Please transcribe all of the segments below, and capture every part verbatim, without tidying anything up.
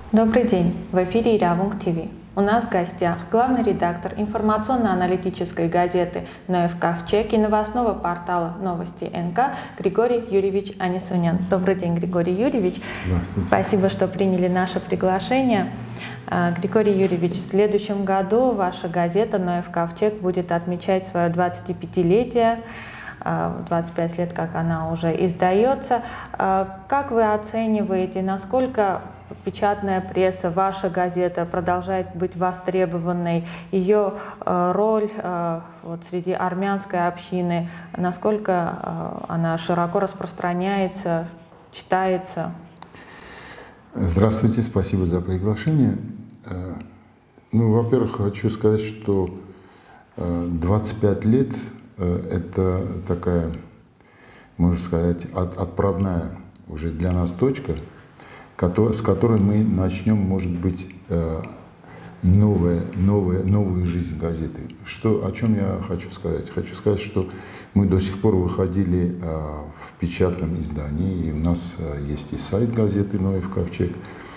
Добрый день! В эфире Ирявунг ТВ. У нас в гостях главный редактор информационно-аналитической газеты «Ноев Ковчег» и новостного портала «Новости эн ка» Григорий Юрьевич Анисунян. Добрый день, Григорий Юрьевич. Здравствуйте. Спасибо, что приняли наше приглашение. Григорий Юрьевич, в следующем году ваша газета «Ноев Ковчег» будет отмечать свое двадцатипятилетие. двадцать пять лет, как она уже издается. Как вы оцениваете, насколько печатная пресса, ваша газета продолжает быть востребованной, ее роль вот, среди армянской общины, насколько она широко распространяется, читается? Здравствуйте, спасибо за приглашение. Ну, во-первых, хочу сказать, что двадцать пять лет – это такая, можно сказать, отправная уже для нас точка, с которой мы начнем, может быть, новое, новое, новую жизнь газеты. Что, о чем я хочу сказать? Хочу сказать, что мы до сих пор выходили в печатном издании, и у нас есть и сайт газеты «Ноев Ковчег».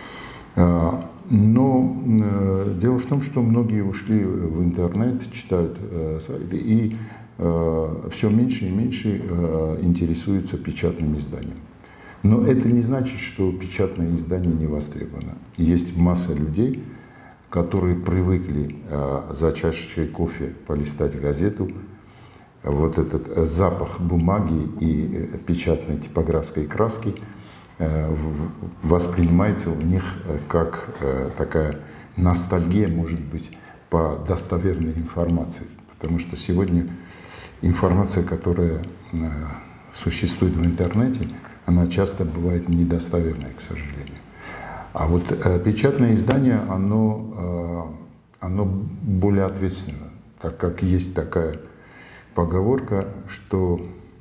Но дело в том, что многие ушли в интернет, читают сайты, и все меньше и меньше интересуются печатным изданием. Но это не значит, что печатное издание не востребовано. Есть масса людей, которые привыкли э, за чашечкой кофе полистать газету. Вот этот запах бумаги и печатной типографской краски э, воспринимается у них как э, такая ностальгия, может быть, по достоверной информации. Потому что сегодня информация, которая э, существует в интернете, она часто бывает недостоверной, к сожалению. А вот э, печатное издание, оно, э, оно более ответственно, так как есть такая поговорка, что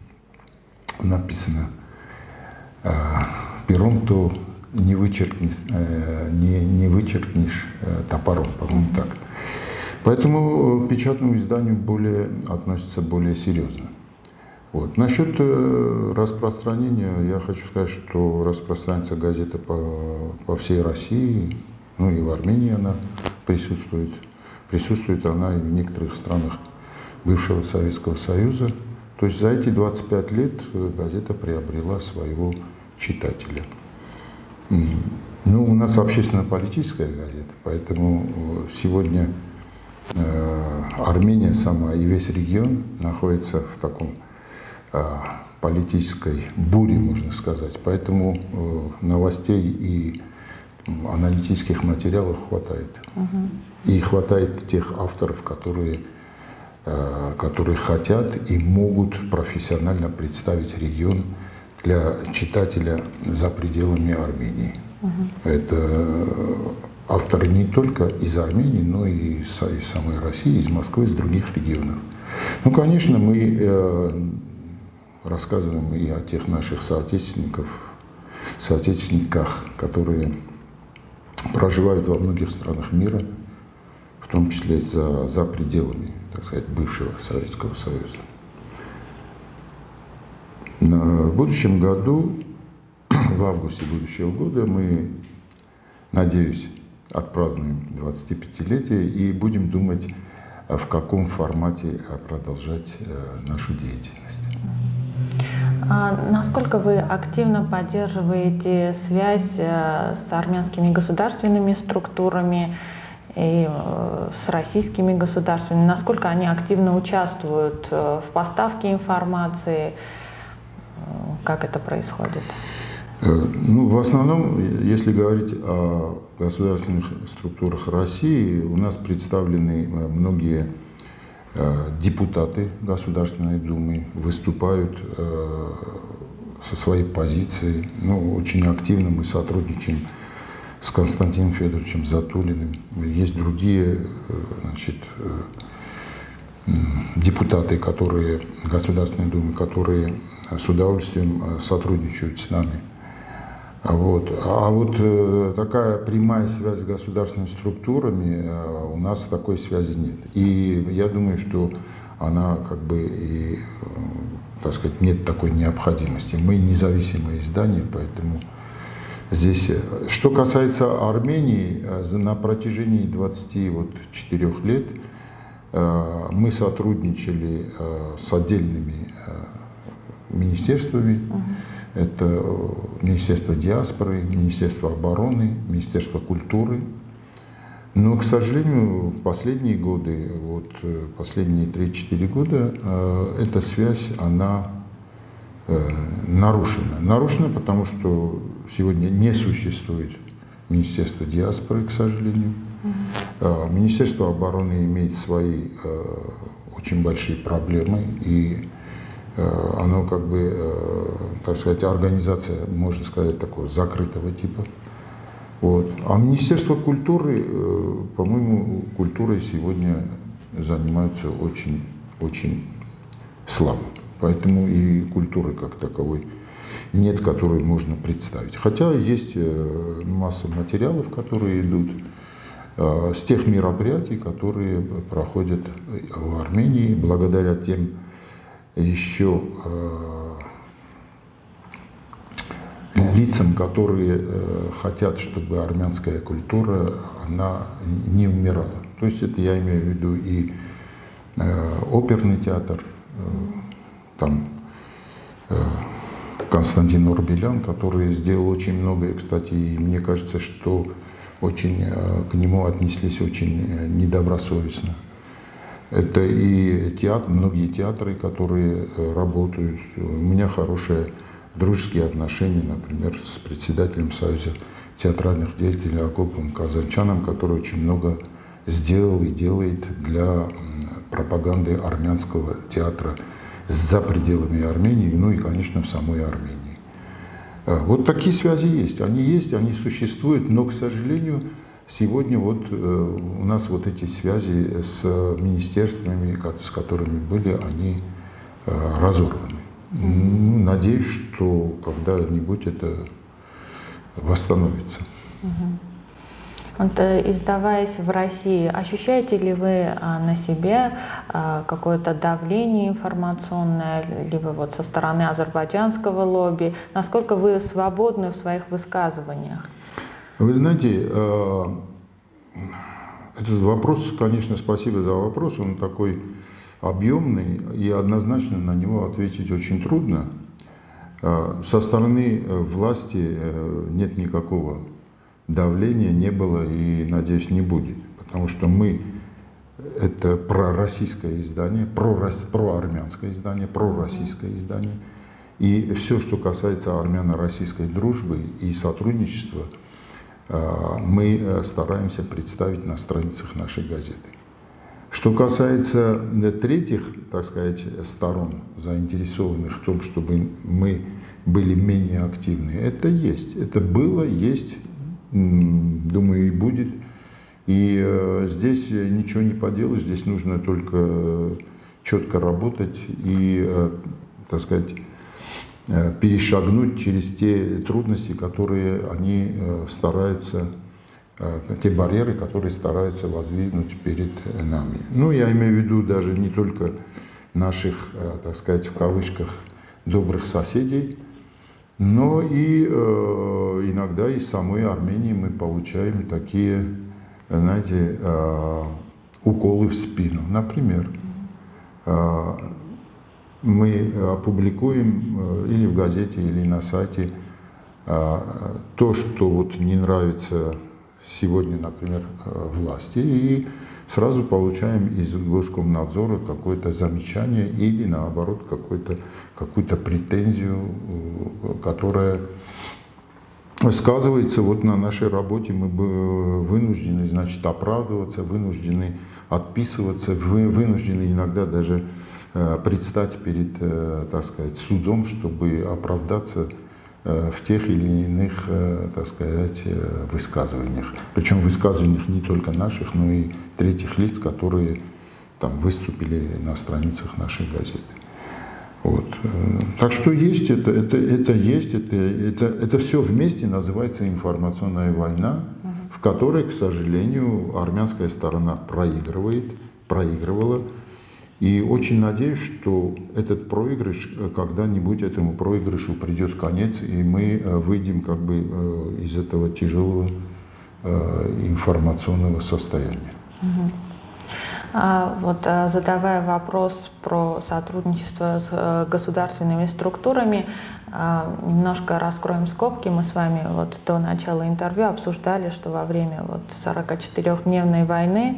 написано э, пером, то не вычеркнешь, э, не, не вычеркнешь э, топором, по-моему, так. Поэтому к печатному изданию более, относится более серьезно. Вот. Насчет э, распространения, я хочу сказать, что распространяется газета по, по всей России, ну и в Армении она присутствует. Присутствует она и в некоторых странах бывшего Советского Союза. То есть за эти двадцать пять лет газета приобрела своего читателя. Ну, у нас общественно-политическая газета, поэтому сегодня э, Армения сама и весь регион находится в таком политической буре, можно сказать. Поэтому э, новостей и аналитических материалов хватает. Угу. И хватает тех авторов, которые, э, которые хотят и могут профессионально представить регион для читателя за пределами Армении. Угу. Это авторы не только из Армении, но и из, из самой России, из Москвы, из других регионов. Ну, конечно, мы э, рассказываем и о тех наших соотечественников, соотечественниках, которые проживают во многих странах мира, в том числе за, за пределами, так сказать, бывшего Советского Союза. В будущем году, в августе будущего года, мы, надеюсь, отпразднуем двадцатипятилетие и будем думать, в каком формате продолжать нашу деятельность. А насколько вы активно поддерживаете связь с армянскими государственными структурами и с российскими государствами? Насколько они активно участвуют в поставке информации? Как это происходит? Ну, в основном, если говорить о государственных структурах России, у нас представлены многие депутаты Государственной Думы, выступают э, со своей позиции. Ну, очень активно мы сотрудничаем с Константином Федоровичем Затулиным. Есть другие значит, э, депутаты, которые, Государственной Думы, которые с удовольствием сотрудничают с нами. Вот. А вот э, такая прямая связь с государственными структурами, э, у нас такой связи нет. И я думаю, что она как бы и, э, так сказать, нет такой необходимости. Мы независимое издание, поэтому Здесь, что касается Армении, на протяжении двадцати четырёх лет мы сотрудничали с отдельными министерствами. Uh-huh. Это Министерство диаспоры, Министерство обороны, Министерство культуры. Но, к сожалению, в последние годы, вот последние три-четыре года, эта связь, она нарушена. Нарушена, потому что сегодня не существует Министерство диаспоры, к сожалению. Uh-huh. Министерство обороны имеет свои очень большие проблемы, и оно как бы, так сказать, организация, можно сказать, такого закрытого типа. Вот. А Министерство культуры, по-моему, культурой сегодня занимаются очень, очень слабо. Поэтому и культуры как таковой нет, которую можно представить. Хотя есть масса материалов, которые идут с тех мероприятий, которые проходят в Армении, благодаря тем еще э, лицам, которые э, хотят, чтобы армянская культура, она не умирала. То есть это я имею в виду и э, оперный театр, э, там э, Константин Орбелян, который сделал очень многое, кстати, и мне кажется, что очень э, к нему отнеслись очень недобросовестно. Это и театр, многие театры, которые работают. У меня хорошие дружеские отношения, например, с председателем Союза театральных деятелей Акопом Казанчаном, который очень много сделал и делает для пропаганды армянского театра за пределами Армении, ну и, конечно, в самой Армении. Вот такие связи есть. Они есть, они существуют, но, к сожалению, сегодня вот э, у нас вот эти связи с министерствами, с которыми были, они э, разорваны. Mm-hmm. Надеюсь, что когда-нибудь это восстановится. Mm-hmm. Вот, издаваясь в России, ощущаете ли вы а, на себе а, какое-то давление информационное, либо вот со стороны азербайджанского лобби? Насколько вы свободны в своих высказываниях? Вы знаете, этот вопрос, конечно, спасибо за вопрос, он такой объемный, и однозначно на него ответить очень трудно. Со стороны власти нет никакого давления, не было и, надеюсь, не будет, потому что мы — это пророссийское издание, проармянское издание, пророссийское издание, и все, что касается армяно-российской дружбы и сотрудничества, мы стараемся представить на страницах нашей газеты. Что касается третьих, так сказать, сторон, заинтересованных в том, чтобы мы были менее активны, это есть. Это было, есть, думаю, и будет. И здесь ничего не поделаешь, здесь нужно только четко работать и, так сказать, перешагнуть через те трудности, которые они стараются, те барьеры, которые стараются воздвигнуть перед нами. Ну, я имею в виду даже не только наших, так сказать, в кавычках, добрых соседей, но и э, иногда из самой Армении мы получаем такие, знаете, э, уколы в спину. Например, э, мы опубликуем или в газете, или на сайте то, что вот не нравится сегодня, например, власти, и сразу получаем из Госкомнадзора какое-то замечание или, наоборот, какую-то какую-то претензию, которая сказывается вот на нашей работе. Мы вынуждены, значит, оправдываться, вынуждены отписываться, вынуждены иногда даже предстать перед, так сказать, судом, чтобы оправдаться в тех или иных, так сказать, высказываниях. Причем высказываниях не только наших, но и третьих лиц, которые там выступили на страницах нашей газеты. Вот. Так что есть это, это, это есть, это, это, это все вместе называется информационная война, в которой, к сожалению, армянская сторона проигрывает, проигрывала. И очень надеюсь, что этот проигрыш, когда-нибудь этому проигрышу придет конец, и мы выйдем как бы из этого тяжелого информационного состояния. Угу. А вот задавая вопрос про сотрудничество с государственными структурами, немножко раскроем скобки. Мы с вами вот до начала интервью обсуждали, что во время вот сорокачетырёхдневной войны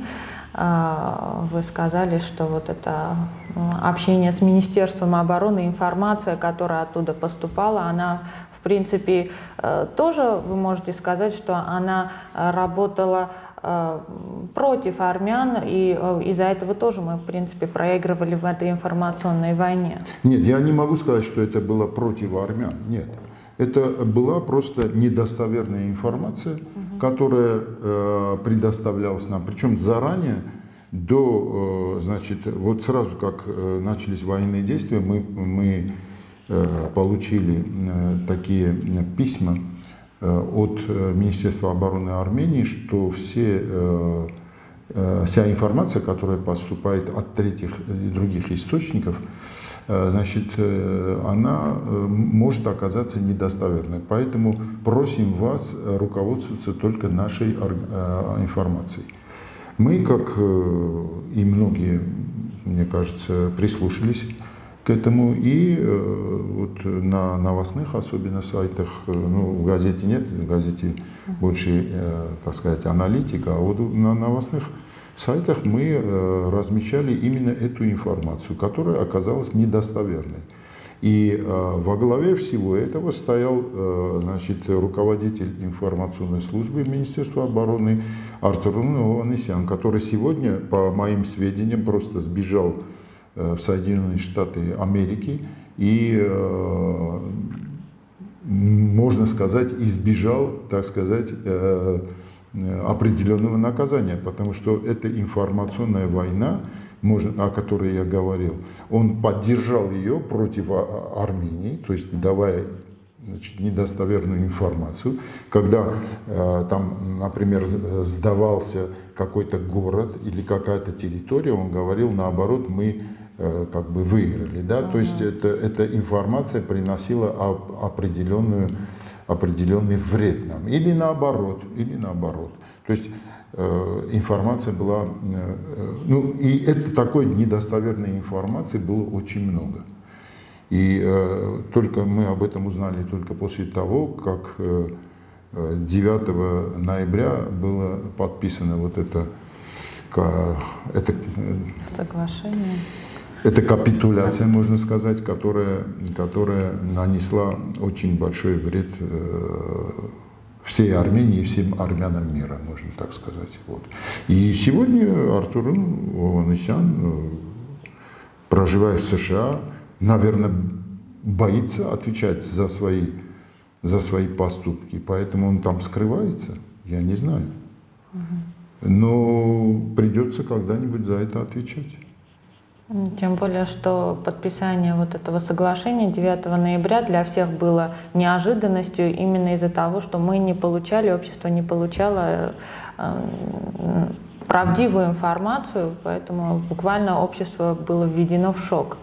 вы сказали, что вот это общение с Министерством обороны, информация, которая оттуда поступала, она, в принципе, тоже, вы можете сказать, что она работала против армян, и из-за этого тоже мы, в принципе, проигрывали в этой информационной войне. Нет, я не могу сказать, что это было против армян, нет. Это была просто недостоверная информация, угу. которая э, предоставлялась нам, причем заранее, до, э, значит, вот сразу как э, начались военные действия, мы, мы э, получили э, такие письма э, от Министерства обороны Армении, что все, э, э, вся информация, которая поступает от третьих и других источников, значит, она может оказаться недостоверной. Поэтому просим вас руководствоваться только нашей информацией. Мы, как и многие, мне кажется, прислушались к этому, и вот на новостных, особенно сайтах, ну, в газете нет, в газете больше, так сказать, аналитика, а вот на новостных сайтах мы э, размещали именно эту информацию, которая оказалась недостоверной. И э, во главе всего этого стоял э, значит, руководитель информационной службы Министерства обороны Артурун Ованесян, который сегодня, по моим сведениям, просто сбежал э, в Соединенные Штаты Америки и, э, можно сказать, избежал, так сказать, э, определенного наказания, потому что эта информационная война, о которой я говорил, он поддержал ее против Армении, то есть давая, значит, недостоверную информацию, когда э, там, например, сдавался какой-то город или какая-то территория, он говорил, наоборот, мы э, как бы выиграли, да, uh-huh. то есть это, эта информация приносила определенную определенный вред нам, или наоборот, или наоборот. То есть э, информация была, э, ну и это такой недостоверной информации было очень много. И э, только мы об этом узнали только после того, как э, девятого ноября было подписано вот это, это соглашение. Это капитуляция, можно сказать, которая, которая нанесла очень большой вред э, всей Армении и всем армянам мира, можно так сказать. Вот. И сегодня Артурун Ованесян, э, проживая в США, наверное, боится отвечать за свои, за свои поступки, поэтому он там скрывается, я не знаю. Но придется когда-нибудь за это отвечать. Тем более, что подписание вот этого соглашения девятого ноября для всех было неожиданностью именно из-за того, что мы не получали, общество не получало э, правдивую информацию, поэтому буквально общество было введено в шок.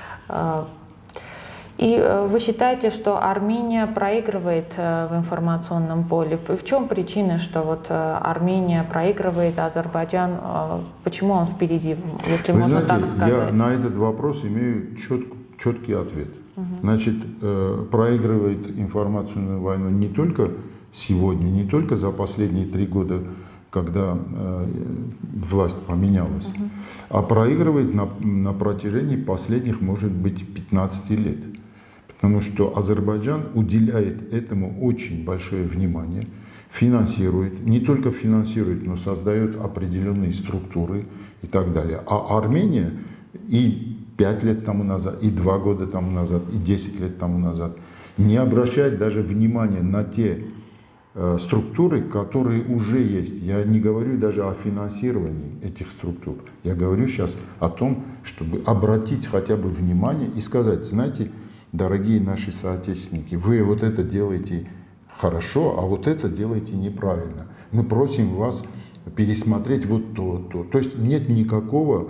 И вы считаете, что Армения проигрывает в информационном поле? В чем причина, что вот Армения проигрывает, а Азербайджан, почему он впереди, если Вы можно знаете, так сказать? Я на этот вопрос имею чет, четкий ответ. Угу. Значит, проигрывает информационную войну не только сегодня, не только за последние три года, когда э, власть поменялась, угу. а проигрывает на, на протяжении последних, может быть, пятнадцати лет. Потому что Азербайджан уделяет этому очень большое внимание, финансирует, не только финансирует, но создает определенные структуры и так далее. А Армения и пять лет тому назад, и два года тому назад, и десять лет тому назад не обращает даже внимания на те э, структуры, которые уже есть. Я не говорю даже о финансировании этих структур. Я говорю сейчас о том, чтобы обратить хотя бы внимание и сказать, знаете, дорогие наши соотечественники, вы вот это делаете хорошо, а вот это делаете неправильно. Мы просим вас пересмотреть вот то, то. То есть нет никакого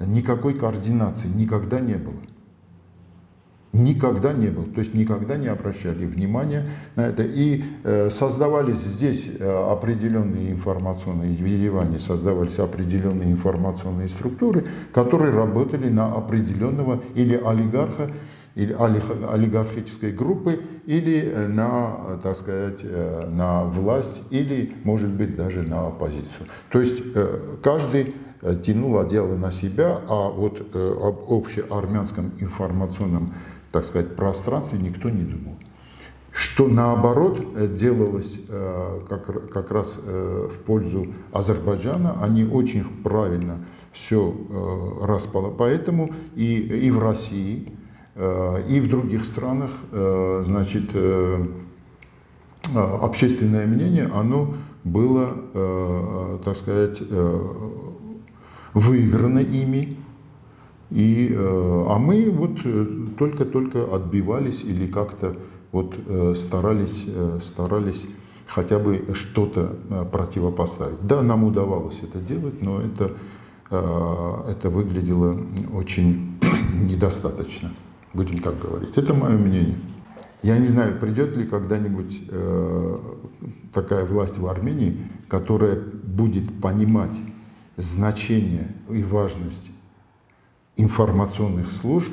никакой координации никогда не было. Никогда не было, то есть никогда не обращали внимания на это. И э, создавались здесь определенные информационные, в Ереване создавались определенные информационные структуры, которые работали на определенного или олигарха, или олигархической группы, или на, так сказать, на власть, или, может быть, даже на оппозицию. То есть э, каждый тянул одеяло на себя, а вот э, об общеармянском информационном, так сказать, пространстве никто не думал. Что наоборот делалось э, как, как раз э, в пользу Азербайджана, они очень правильно все э, распало. Поэтому и, и в России, э, и в других странах, э, значит, э, общественное мнение, оно было, э, так сказать, э, выиграно ими. И, а мы вот только-только отбивались или как-то вот старались, старались хотя бы что-то противопоставить. Да, нам удавалось это делать, но это, это выглядело очень недостаточно, будем так говорить. Это мое мнение. Я не знаю, придет ли когда-нибудь такая власть в Армении, которая будет понимать значение и важность информационных служб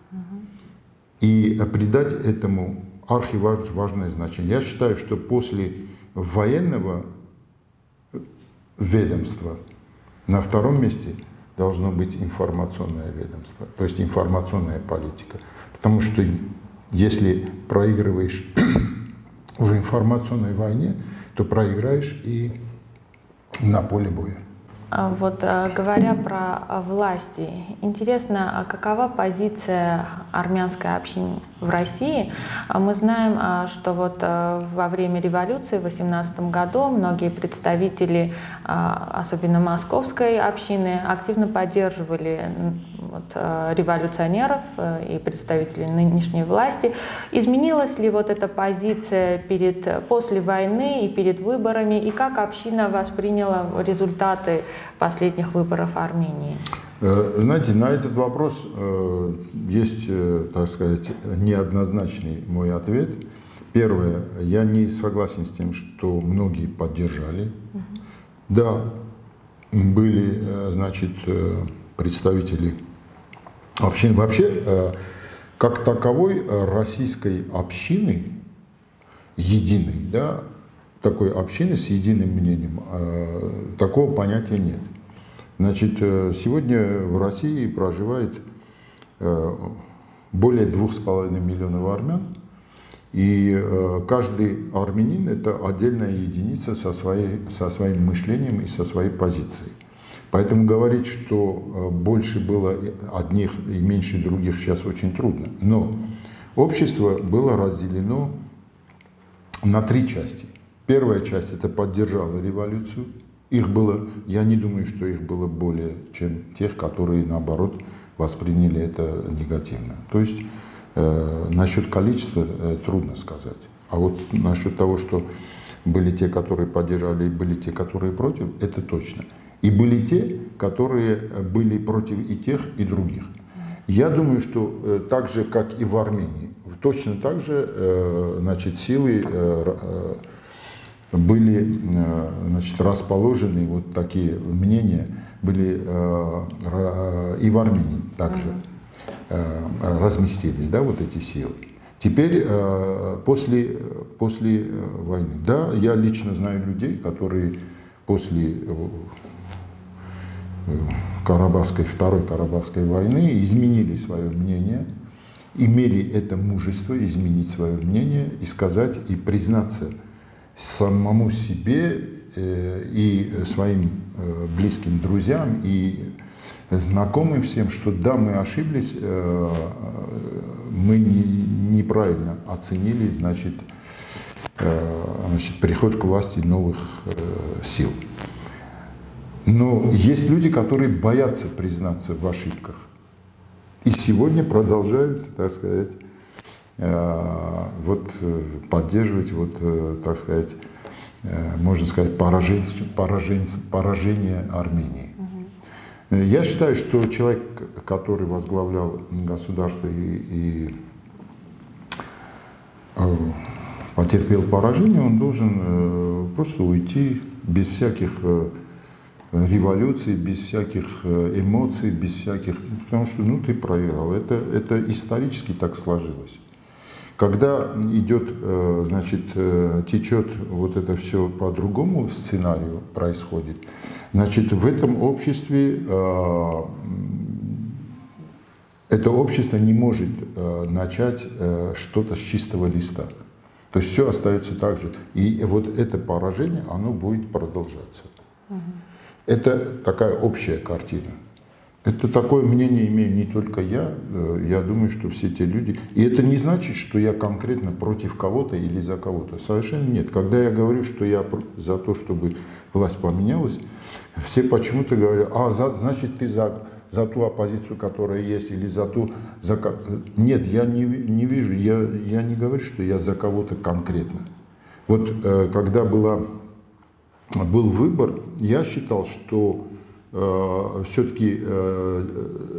и придать этому архиважное значение. Я считаю, что после военного ведомства на втором месте должно быть информационное ведомство, то есть информационная политика. Потому что если проигрываешь в информационной войне, то проиграешь и на поле боя. Вот говоря про власти, интересно, какова позиция армянской общины в России? Мы знаем, что вот во время революции в восемнадцатом году многие представители, особенно московской общины, активно поддерживали вот, революционеров и представителей нынешней власти. Изменилась ли вот эта позиция перед, после войны и перед выборами, и как община восприняла результаты последних выборов Армении? Знаете, на этот вопрос есть, так сказать, неоднозначный мой ответ. Первое, я не согласен с тем, что многие поддержали. Угу. Да, были, значит, представители общин. Вообще, как таковой российской общины, единой, да, такой общины с единым мнением, такого понятия нет. Значит, сегодня в России проживает более двух с половиной миллионов армян, и каждый армянин – это отдельная единица со, своей, со своим мышлением и со своей позицией. Поэтому говорить, что больше было одних и меньше других, сейчас очень трудно. Но общество было разделено на три части. Первая часть – это поддержала революцию. Их было, я не думаю, что их было более, чем тех, которые, наоборот, восприняли это негативно. То есть э, насчет количества э, трудно сказать. А вот насчет того, что были те, которые поддержали, и были те, которые против, это точно. И были те, которые были против и тех, и других. Я думаю, что э, так же, как и в Армении, точно так же э, значит, силы э, были, э, значит, расположены, вот такие мнения были э, и в Армении также э, разместились, да, вот эти силы. Теперь, э, после, после войны, да, я лично знаю людей, которые после Карабахской, Второй Карабахской войны изменили свое мнение, имели это мужество изменить свое мнение и сказать, и признаться самому себе э, и своим э, близким друзьям и знакомым всем, что да, мы ошиблись, э, мы не, неправильно оценили, значит, э, значит, приход к власти новых э, сил. Но есть люди, которые боятся признаться в ошибках. И сегодня продолжают, так сказать, вот, поддерживать, вот, так сказать, можно сказать, поражение, поражение, поражение Армении. Я считаю, что человек, который возглавлял государство и, и э, потерпел поражение, он должен э, просто уйти без всяких э, революций, без всяких э, эмоций, без всяких... Потому что, ну, ты проиграл. Это, это исторически так сложилось. Когда идет, э, значит, э, течет вот это все по другому сценарию происходит, значит, в этом обществе э, это общество не может э, начать э, что-то с чистого листа. То есть все остается так же. И вот это поражение, оно будет продолжаться. Угу. Это такая общая картина. Это такое мнение имею не только я, я думаю, что все те люди. И это не значит, что я конкретно против кого-то или за кого-то. Совершенно нет. Когда я говорю, что я за то, чтобы власть поменялась, все почему-то говорят, а за, значит ты за, за ту оппозицию, которая есть, или за ту... За... Нет, я не, не вижу, я, я не говорю, что я за кого-то конкретно. Вот когда была, был выбор, я считал, что э, все-таки э,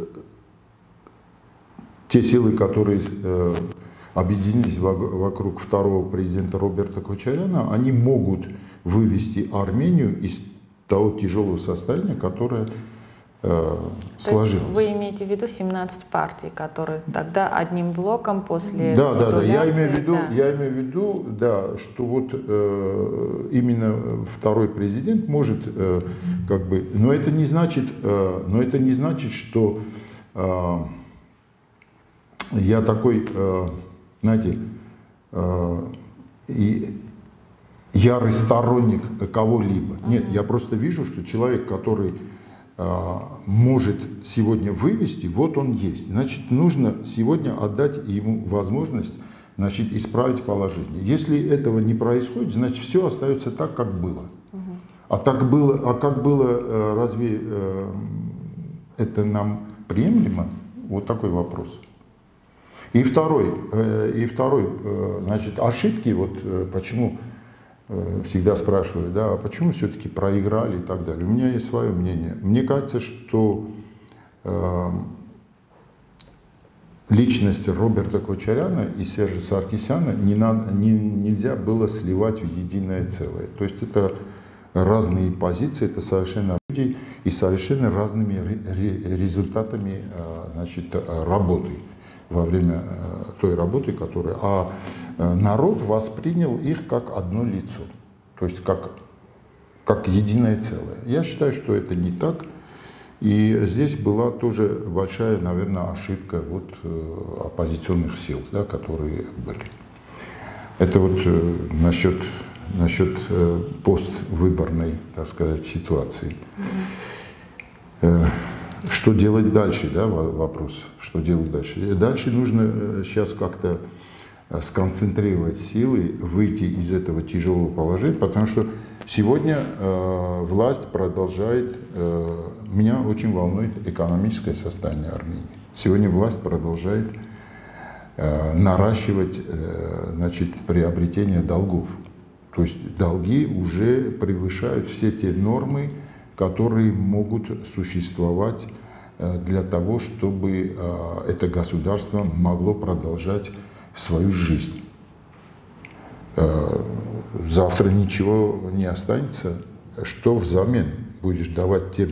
те силы, которые э, объединились вокруг второго президента Роберта Кочаряна, они могут вывести Армению из того тяжелого состояния, которое э, сложилось. Вы имеете в виду семнадцать партий, которые тогда одним блоком после... Да, да, да. Я имею в виду, да. я имею в виду, да, что вот э, именно второй президент может, э, как бы, но это не значит, э, но это не значит, что э, я такой, э, знаете, э, и ярый сторонник кого-либо. Нет, я просто вижу, что человек, который э, может сегодня вывести, вот он есть. Значит, нужно сегодня отдать ему возможность, значит, исправить положение. Если этого не происходит, значит, все остается так, как было. А так было, а как было, разве э, это нам приемлемо? Вот такой вопрос. И второй, э, и второй, э, значит, ошибки, вот э, почему всегда спрашивают, да, а почему все-таки проиграли и так далее. У меня есть свое мнение. Мне кажется, что э, личность Роберта Кочаряна и Сержа Саркисяна не надо, не, нельзя было сливать в единое целое. То есть это разные позиции, это совершенно люди и совершенно разными ре, результатами э, значит, работы. Во время э, той работы, которая... А э, народ воспринял их как одно лицо, то есть как, как единое целое. Я считаю, что это не так. И здесь была тоже большая, наверное, ошибка вот, э, оппозиционных сил, да, которые были. Это вот э, насчет, насчет э, поствыборной, так сказать, ситуации. Mm-hmm. э, Что делать дальше, да, вопрос, что делать дальше. Дальше нужно сейчас как-то сконцентрировать силы, выйти из этого тяжелого положения, потому что сегодня э, власть продолжает, э, меня очень волнует экономическое состояние Армении. Сегодня власть продолжает э, наращивать, э, значит, приобретение долгов. То есть долги уже превышают все те нормы, которые могут существовать для того, чтобы это государство могло продолжать свою жизнь. Завтра ничего не останется. Что взамен будешь давать тем,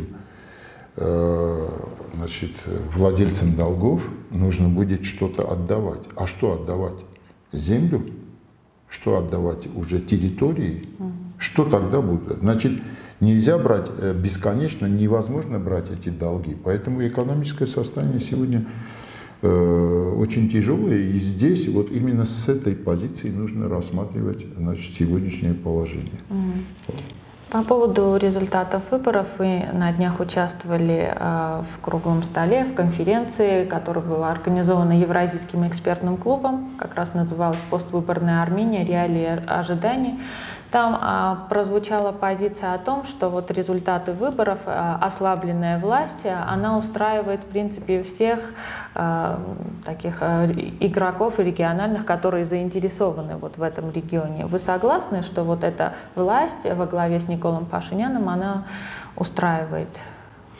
значит, владельцам долгов? Нужно будет что-то отдавать. А что отдавать? Землю? Что отдавать? Уже территории? Что тогда будет? Значит, нельзя брать бесконечно, невозможно брать эти долги. Поэтому экономическое состояние сегодня э, очень тяжелое. И здесь вот именно с этой позиции нужно рассматривать, значит, сегодняшнее положение. По поводу результатов выборов, вы на днях участвовали э, в круглом столе, в конференции, которая была организована Евразийским экспертным клубом, как раз называлась «Поствыборная Армения. Реалии ожиданий». Там а, прозвучала позиция о том, что вот результаты выборов, а, ослабленная власть, она устраивает, в принципе, всех а, таких а, игроков региональных, которые заинтересованы вот в этом регионе. Вы согласны, что вот эта власть во главе с Николом Пашиняном, она устраивает?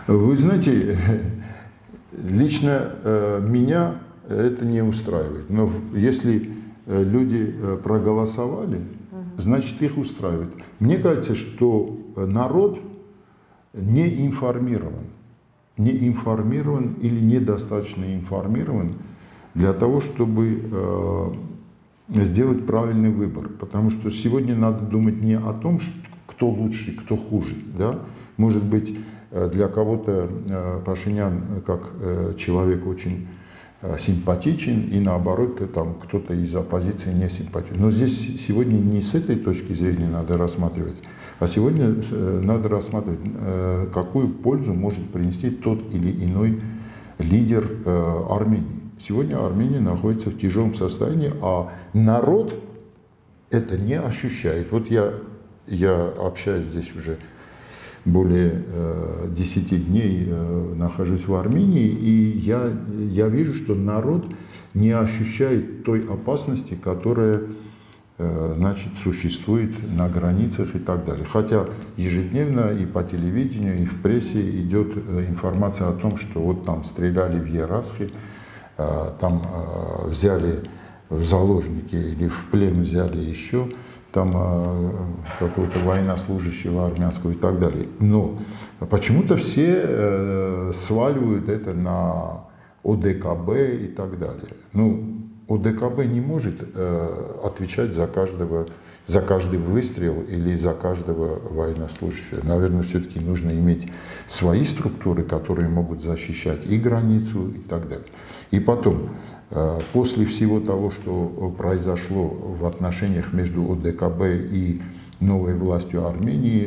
Вы знаете, лично меня это не устраивает. Но если люди проголосовали, значит их устраивает. Мне кажется, что народ не информирован. Не информирован или недостаточно информирован для того, чтобы сделать правильный выбор. Потому что сегодня надо думать не о том, кто лучше, кто хуже. Да? Может быть, для кого-то Пашинян как человек очень симпатичен, и наоборот, там кто-то из оппозиции не симпатичен. Но здесь сегодня не с этой точки зрения надо рассматривать, а сегодня надо рассматривать, какую пользу может принести тот или иной лидер Армении. Сегодня Армения находится в тяжелом состоянии, а народ это не ощущает. Вот я, я общаюсь здесь уже более десяти дней, нахожусь в Армении, и я, я вижу, что народ не ощущает той опасности, которая значит, существует на границах и так далее. Хотя ежедневно и по телевидению, и в прессе идет информация о том, что вот там стреляли в Ерасхе, там взяли в заложники или в плен взяли еще там какого-то военнослужащего армянского и так далее. Но почему-то все сваливают это на ОДКБ и так далее. Ну, ОДКБ не может отвечать за каждого, за каждый выстрел или за каждого военнослужащего. Наверное, все-таки нужно иметь свои структуры, которые могут защищать и границу и так далее. И потом, после всего того, что произошло в отношениях между ОДКБ и новой властью Армении,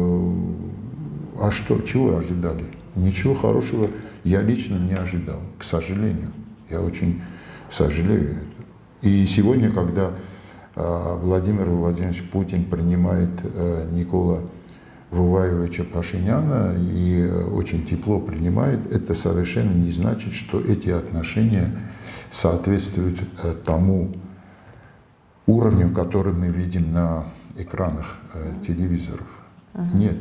а что, чего ожидали? Ничего хорошего я лично не ожидал, к сожалению. Я очень сожалею это. И сегодня, когда Владимир Владимирович Путин принимает Никола Вуваевича Пашиняна и очень тепло принимает, это совершенно не значит, что эти отношения соответствуют тому уровню, который мы видим на экранах телевизоров. Uh-huh. Нет.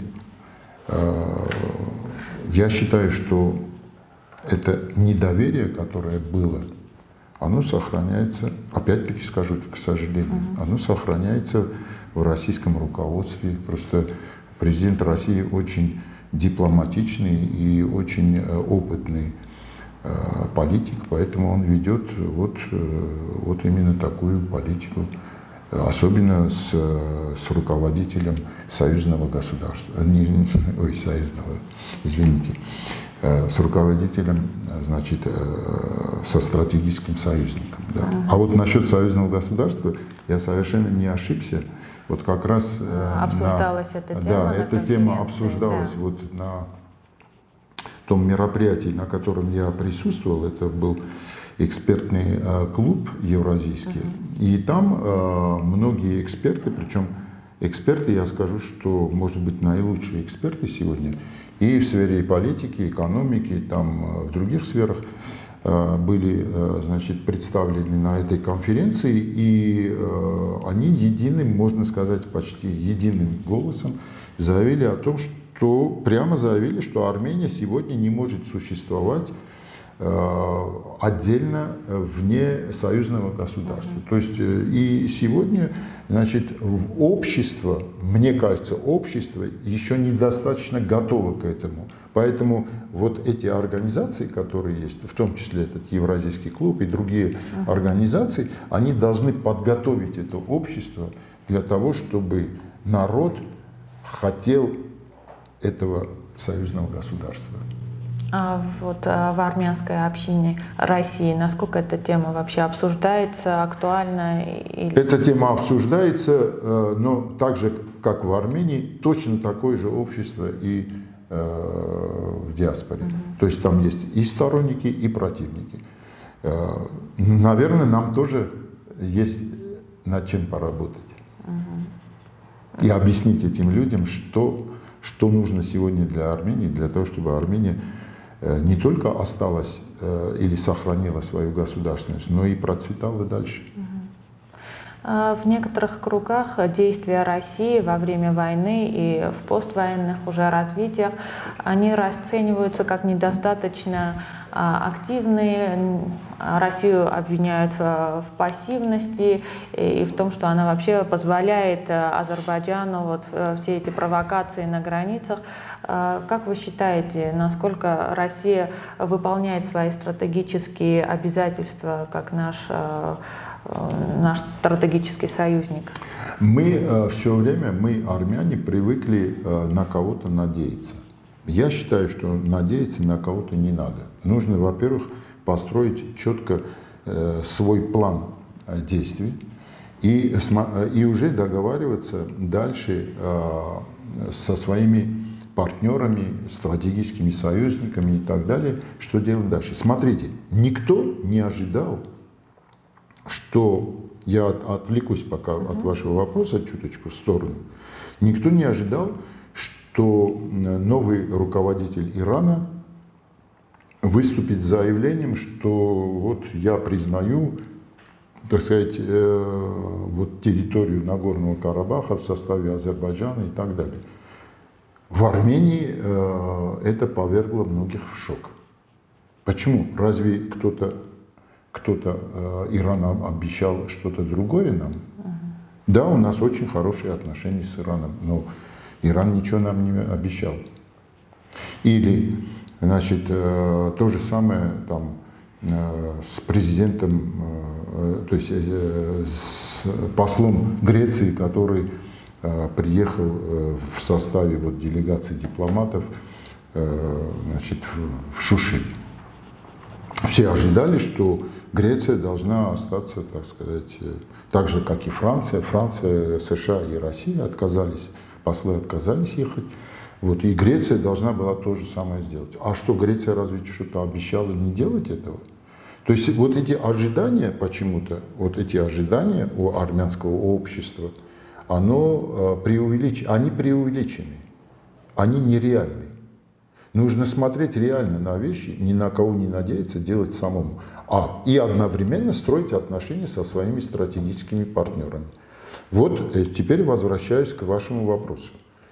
Я считаю, что это недоверие, которое было, оно сохраняется, опять-таки скажу, к сожалению, uh-huh. оно сохраняется в российском руководстве. Просто президент России очень дипломатичный и очень опытный политик, поэтому он ведет вот, вот именно такую политику, особенно с, с руководителем союзного государства, не, ой, союзного, извините, с руководителем, значит, со стратегическим союзником. Да. Uh-huh. А вот насчет союзного государства я совершенно не ошибся. Вот как раз обсуждалась на, эта тема. Да, на эта тема обсуждалась да. вот на том мероприятии, на котором я присутствовал. Это был экспертный клуб евразийский. Uh-huh. И там многие эксперты, причем эксперты, я скажу, что, может быть, наилучшие эксперты сегодня и в сфере политики, экономики, там, в других сферах были, значит, представлены на этой конференции, и они единым, можно сказать, почти единым голосом заявили о том, что прямо заявили, что Армения сегодня не может существовать отдельно вне союзного государства. То есть и сегодня, значит, общество, мне кажется, общество еще недостаточно готово к этому. Поэтому вот эти организации, которые есть, в том числе этот Евразийский клуб и другие uh-huh. организации, они должны подготовить это общество для того, чтобы народ хотел этого союзного государства. А вот а в армянской общине России, насколько эта тема вообще обсуждается, актуальна? Или... Эта тема обсуждается, но так же, как в Армении, точно такое же общество и в диаспоре. Угу. То есть там есть и сторонники, и противники. Наверное, нам тоже есть над чем поработать. Угу. И объяснить этим людям, что, что нужно сегодня для Армении, для того, чтобы Армения не только осталась или сохранила свою государственность, но и процветала дальше. В некоторых кругах действия России во время войны и в поствоенных уже развитиях, они расцениваются как недостаточно активные. Россию обвиняют в пассивности и в том, что она вообще позволяет Азербайджану вот все эти провокации на границах. Как вы считаете, насколько Россия выполняет свои стратегические обязательства как наш наш стратегический союзник? Мы э, все время, мы, армяне, привыкли э, на кого-то надеяться. Я считаю, что надеяться на кого-то не надо. Нужно, во-первых, построить четко э, свой план э, действий и, э, и уже договариваться дальше э, со своими партнерами, стратегическими союзниками и так далее, что делать дальше. Смотрите, никто не ожидал, что, я отвлекусь пока uh-huh. от вашего вопроса чуточку в сторону, никто не ожидал, что новый руководитель Ирана выступит с заявлением, что вот я признаю, так сказать, э, вот территорию Нагорного Карабаха в составе Азербайджана и так далее. В Армении э, это повергло многих в шок. Почему? Разве кто-то кто-то э, Иран обещал что-то другое нам? Uh-huh. Да, у нас очень хорошие отношения с Ираном, но Иран ничего нам не обещал. Или, значит, э, то же самое там э, с президентом, э, то есть э, с послом Греции, который э, приехал э, в составе вот, делегации дипломатов э, значит, в, в Шуши. Все ожидали, что Греция должна остаться, так сказать, так же, как и Франция. Франция, США и Россия отказались, послы отказались ехать. Вот, и Греция должна была то же самое сделать. А что, Греция разве что-то обещала не делать этого? То есть вот эти ожидания почему-то, вот эти ожидания у армянского общества, оно, преувелич... они преувеличены, они нереальны. Нужно смотреть реально на вещи, ни на кого не надеяться, делать самому. А, и одновременно строить отношения со своими стратегическими партнерами. Вот теперь возвращаюсь к вашему вопросу.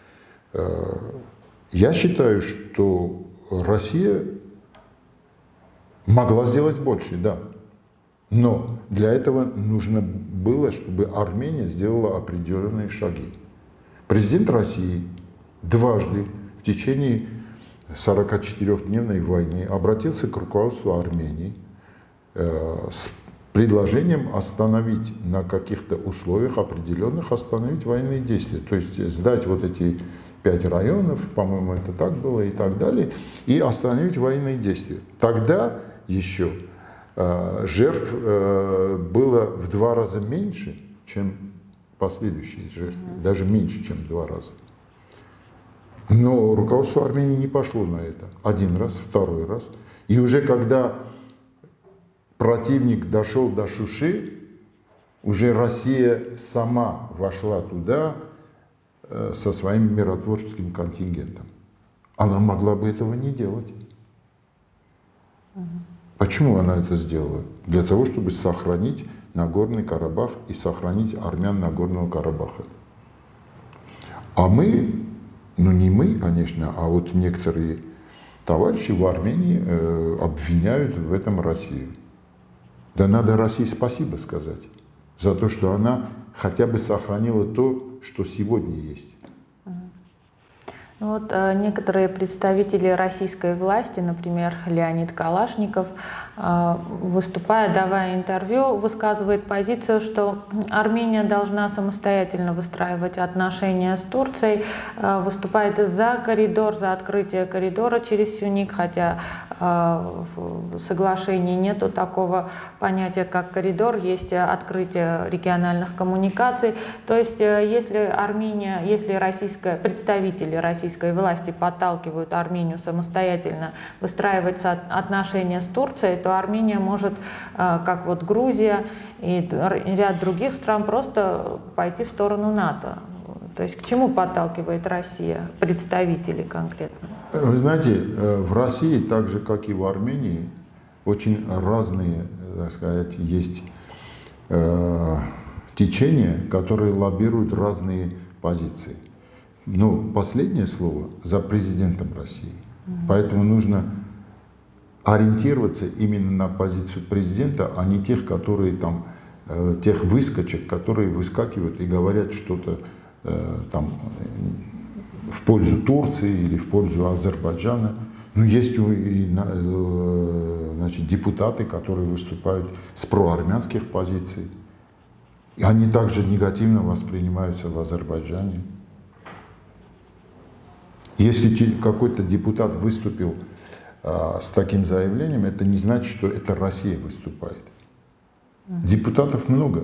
Я считаю, что Россия могла сделать больше, да. Но для этого нужно было, чтобы Армения сделала определенные шаги. Президент России дважды в течение сорокачетырёхдневной войны обратился к руководству Армении э, с предложением остановить на каких-то условиях определенных, остановить военные действия. То есть сдать вот эти пять районов, по-моему, это так было и так далее, и остановить военные действия. Тогда еще э, жертв э, было в два раза меньше, чем последующие жертвы, даже меньше, чем в два раза. Но руководство Армении не пошло на это. Один раз, второй раз. И уже когда противник дошел до Шуши, уже Россия сама вошла туда э, со своим миротворческим контингентом. Она могла бы этого не делать. Угу. Почему она это сделала? Для того, чтобы сохранить Нагорный Карабах и сохранить армян Нагорного Карабаха. А мы... Ну, не мы, конечно, а вот некоторые товарищи в Армении э, обвиняют в этом Россию. Да надо России спасибо сказать за то, что она хотя бы сохранила то, что сегодня есть. Вот э, некоторые представители российской власти, например, Леонид Калашников, э, выступая, давая интервью, высказывает позицию, что Армения должна самостоятельно выстраивать отношения с Турцией, э, выступает за коридор, за открытие коридора через Сюник, хотя э, в соглашении нету такого понятия, как коридор, есть открытие региональных коммуникаций. То есть, э, если Армения, если российская, представители России власти подталкивают Армению самостоятельно выстраивать отношения с Турцией, то Армения может, как вот Грузия и ряд других стран, просто пойти в сторону НАТО. То есть к чему подталкивает Россия, представители конкретно? Вы знаете, в России, так же как и в Армении, очень разные, так сказать, есть течения, которые лоббируют разные позиции. Но последнее слово за президентом России. Поэтому нужно ориентироваться именно на позицию президента, а не тех, которые там, э, тех выскочек, которые выскакивают и говорят что-то э, там в пользу Турции или в пользу Азербайджана. Но есть и, э, значит, депутаты, которые выступают с проармянских позиций. И они также негативно воспринимаются в Азербайджане. Если какой-то депутат выступил а, с таким заявлением, это не значит, что это Россия выступает. Депутатов много,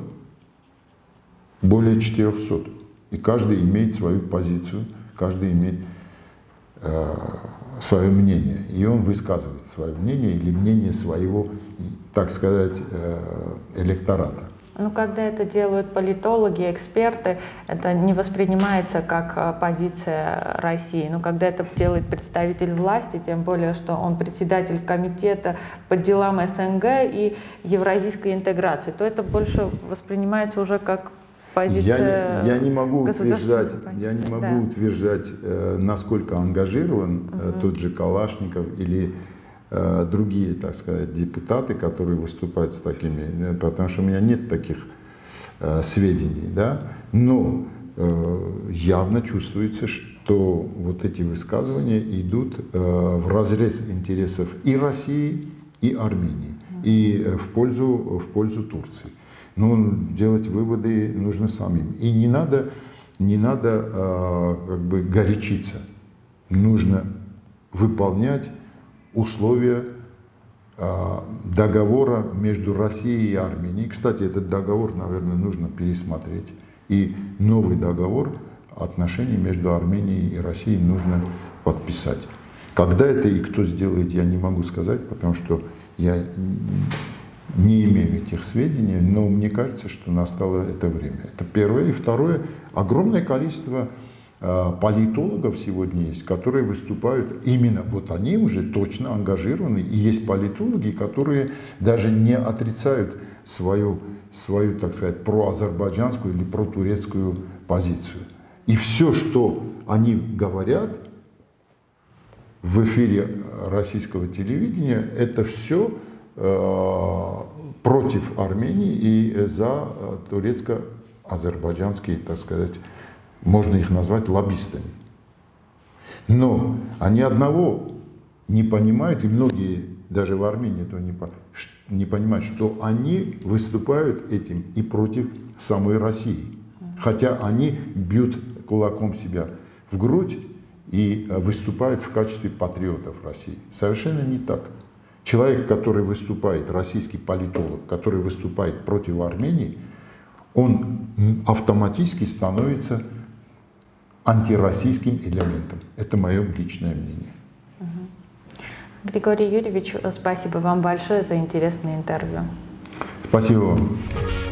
более четырёхсот. И каждый имеет свою позицию, каждый имеет э, свое мнение. И он высказывает свое мнение или мнение своего, так сказать, э, электората. Ну, когда это делают политологи, эксперты, это не воспринимается как позиция России. Но когда это делает представитель власти, тем более, что он председатель комитета по делам СНГ и евразийской интеграции, то это больше воспринимается уже как позиция. Я, я не могу утверждать, я не могу да. утверждать, э, насколько ангажирован э, угу. тот же Калашников или другие, так сказать, депутаты, которые выступают с такими, потому что у меня нет таких э, сведений, да, но э, явно чувствуется, что вот эти высказывания идут э, в разрез интересов и России, и Армении, и в пользу, в пользу Турции. Но делать выводы нужно самим. И не надо, не надо э, как бы горячиться, нужно выполнять условия э, договора между Россией и Арменией. Кстати, этот договор, наверное, нужно пересмотреть. И новый договор отношений между Арменией и Россией нужно подписать. Когда это и кто сделает, я не могу сказать, потому что я не имею этих сведений, но мне кажется, что настало это время. Это первое. И второе, огромное количество политологов сегодня есть, которые выступают, именно вот они уже точно ангажированы, и есть политологи, которые даже не отрицают свою, свою, так сказать, проазербайджанскую или протурецкую позицию. И все, что они говорят в эфире российского телевидения, это все э, против Армении и за турецко-азербайджанские, так сказать, можно их назвать лоббистами. Но они одного не понимают, и многие даже в Армении этого не, не понимают, что они выступают этим и против самой России. Хотя они бьют кулаком себя в грудь и выступают в качестве патриотов России. Совершенно не так. Человек, который выступает, российский политолог, который выступает против Армении, он автоматически становится антироссийским элементом. Это мое личное мнение. Григорий Юрьевич, спасибо вам большое за интересное интервью. Спасибо вам.